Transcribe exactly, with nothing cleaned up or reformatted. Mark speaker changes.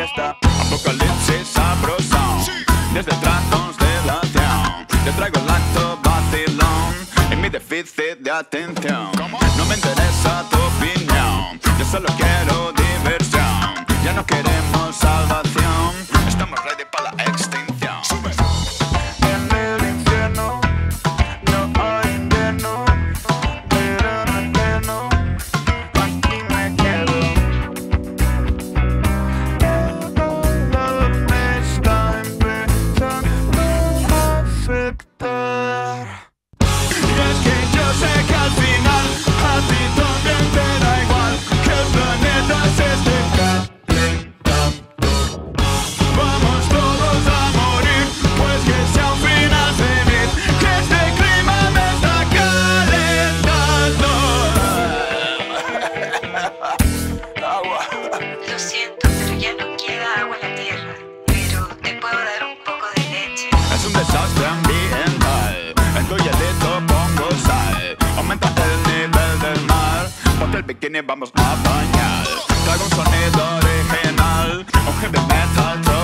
Speaker 1: esta apocalipsis sabrosón. Desde trastos de la acción te traigo el acto vacilón y mi déficit de atención. No me interesa tu opinión, yo solo quiero diversión. Ya no queremos salvación, estamos ready para la extinción. En el infierno no hay invierno, pero no entiendo, aquí me quedo. Todo me está empezando a afectar. Y es que yo sé que al final a ti también te da igual que el planeta se esté calentando. Vamos todos a morir, pues que sea un final feliz, que este clima me está calentando. Agua.
Speaker 2: Lo siento, pero ya no queda agua en la tierra. Pero te puedo dar un poco de leche.
Speaker 1: Es un desastre ambiental, en tu hielito pongo sal. Aumenta el nivel del mar, ponte el bikini, vamos a bañar. Traigo un sonido original, un heavy metal.